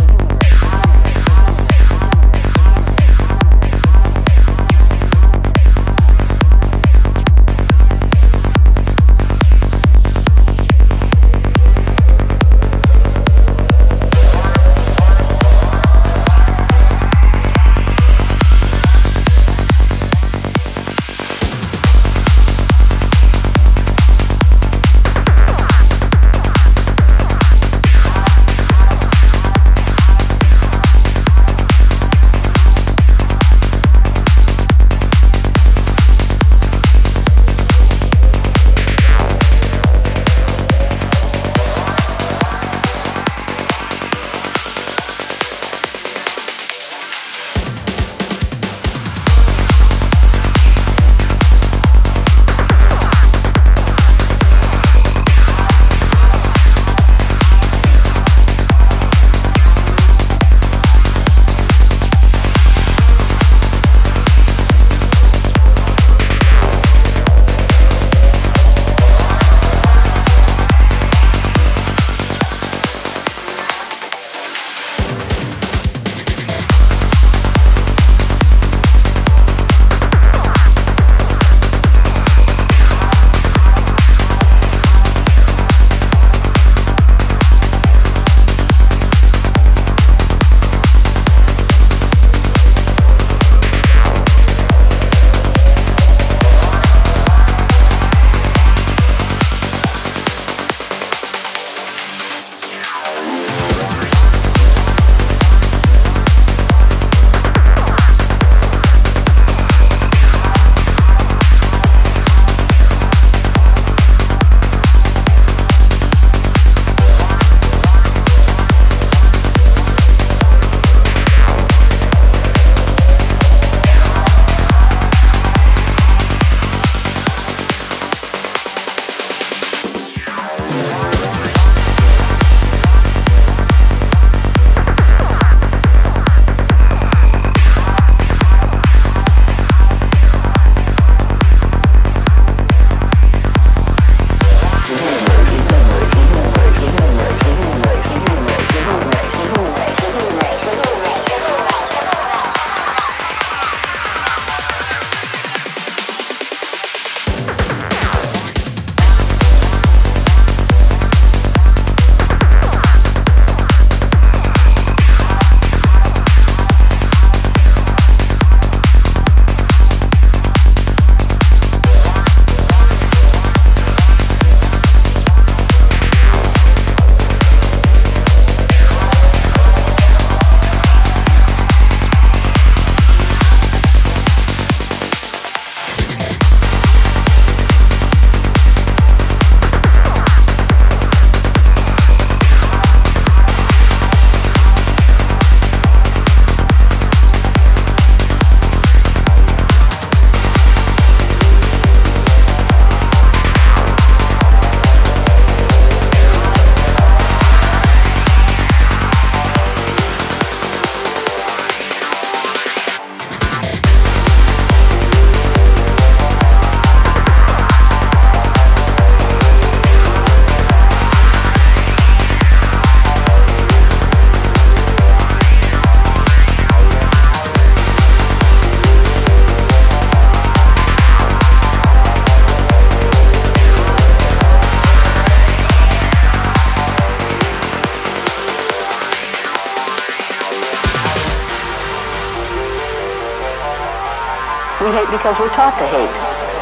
We hate because we're taught to hate.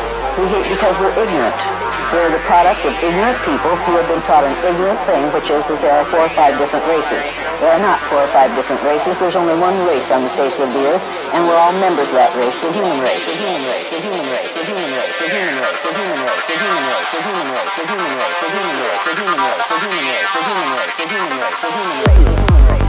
We hate because we're ignorant. We're the product of ignorant people who have been taught an ignorant thing, which is that there are 4 or 5 different races. There are not 4 or 5 different races. There's only one race on the face of the earth, and we're all members of that race, the human race. The human race, the human race, the human race, the human race, the human race, the human race, the human race, the human race, the human race, the human race, the human race, the human race, the human race, the human race, the human race, the human race.